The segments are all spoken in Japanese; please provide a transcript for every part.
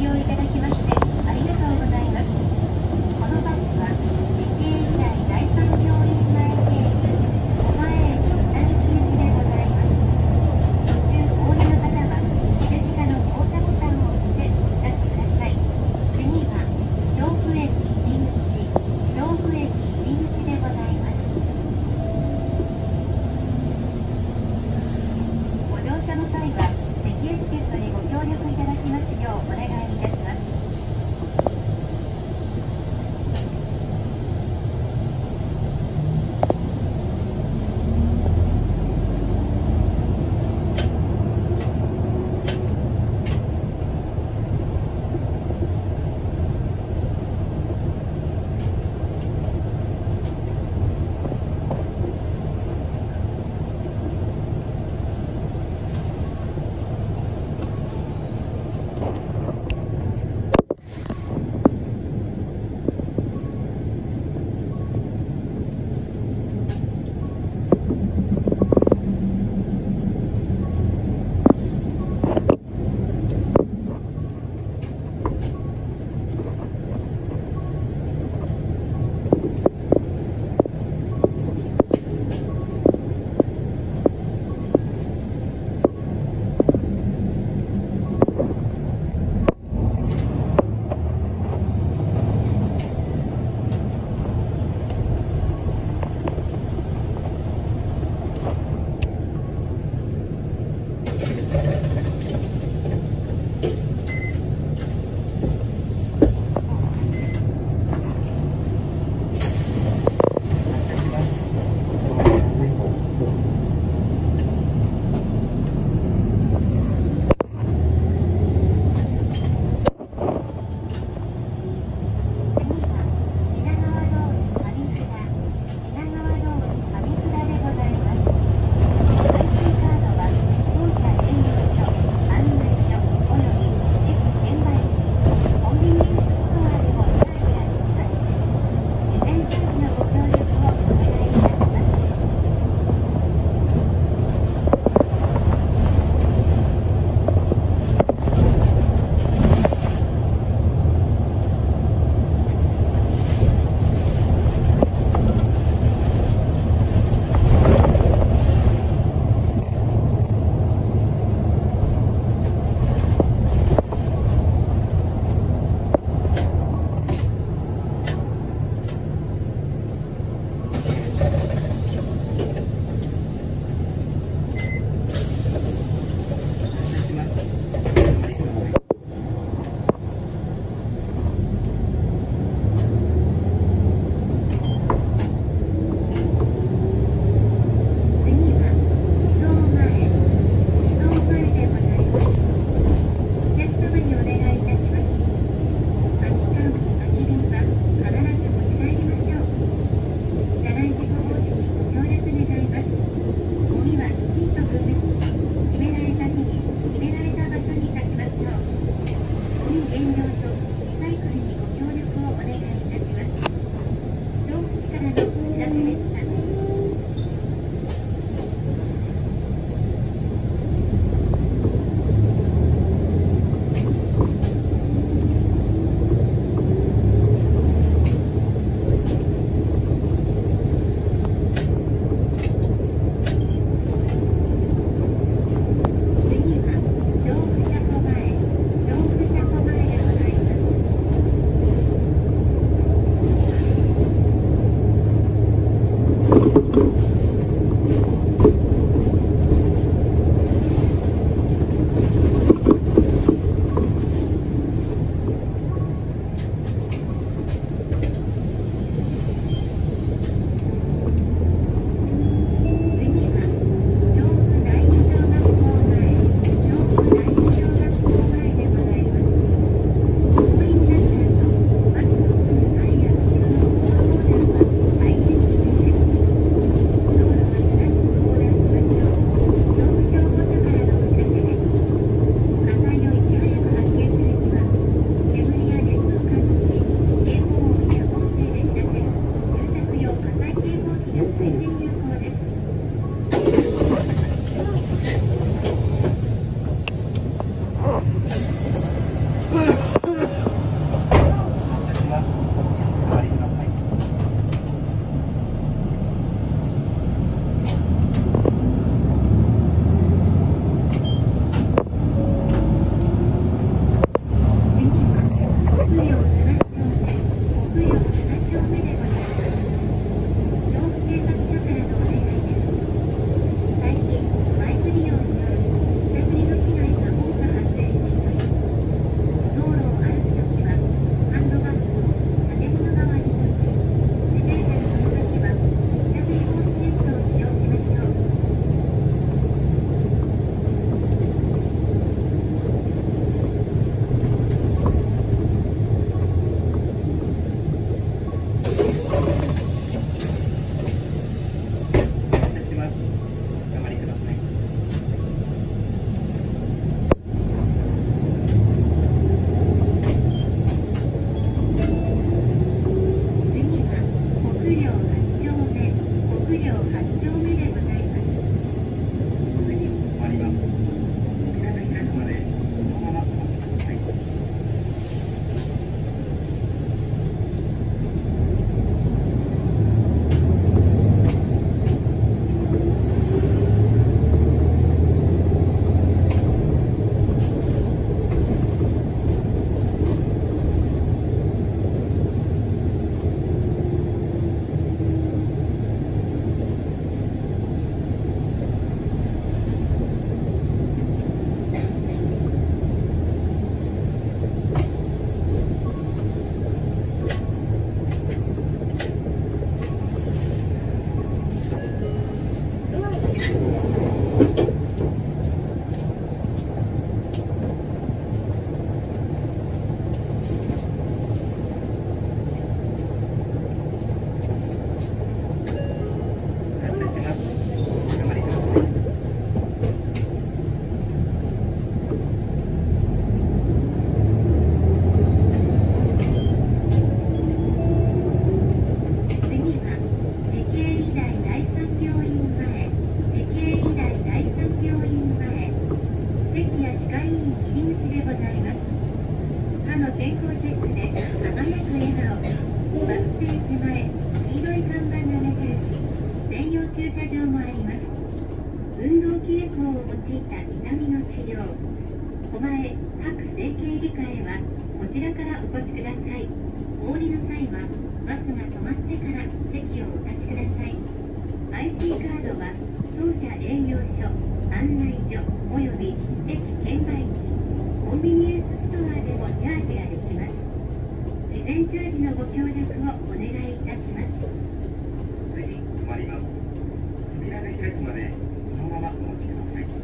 用いただきましてありがとうございます。このバスは日京医大第三病院前経由狛江駅南口行きでございます。途中お降りの方は左下の降車ボタンを押してお立ちください。次は調布駅入口、調布駅入口でございます。ご乗車の際は席エチケットにご協力いただきますようお願いいたします。 うん。 いた痛みの治療、狛江各整形外科へはこちらからお越しください。お降りの際はバスが止まってから席をお立ちください。IC カードは当社営業所、案内所および駅券売機、コンビニエンスストアでもチャージができます。事前チャージのご協力をお願いいたします。 無事止まります。扉が開くまでそのままお待ちください。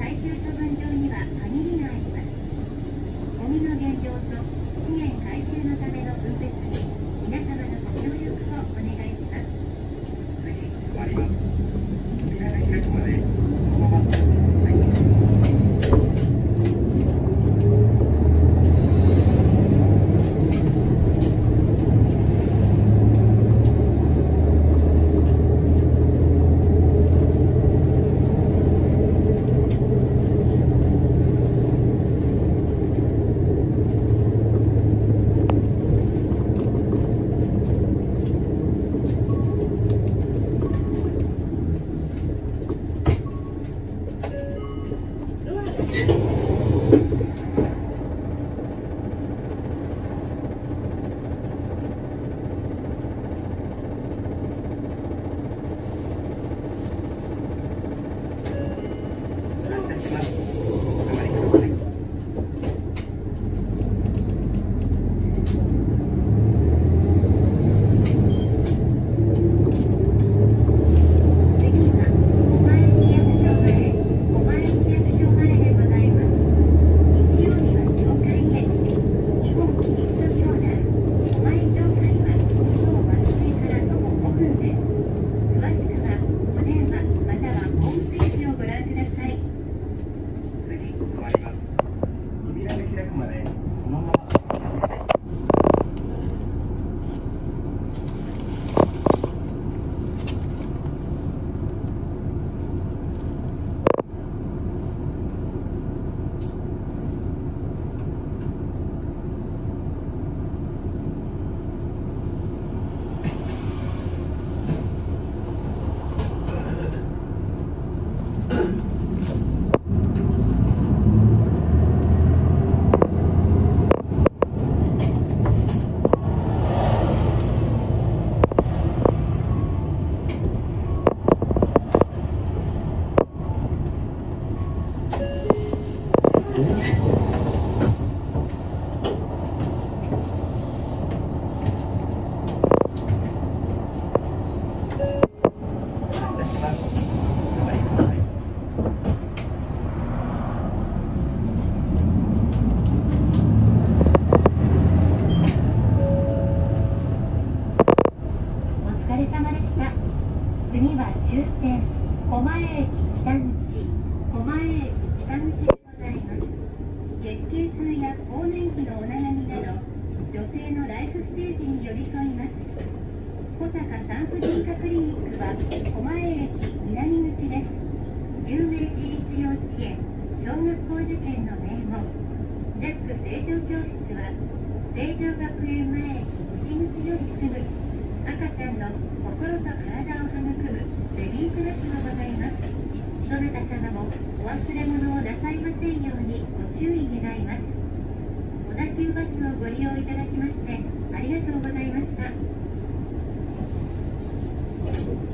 最終処分場には限りがあります。ゴミの減量と資源回収のための分別に皆様のご協力をお願いします。 次止まります。扉が開くまでそのままお待ちください。 次は終点狛江駅北口、狛江駅北口でございます。月経痛や更年期のお悩みなど女性のライフステージに寄り添います。小坂産婦人科クリニックは狛江駅南口です。有名私立幼稚園、小学校受験の名門ジャック成城教室は成城学園前駅西口よりすぐ、赤ちゃんの心と体を育むベビークラスがございます。どなた様もお忘れ物をなさいませんようにご注意願います。小田急バスをご利用いただきましてありがとうございました。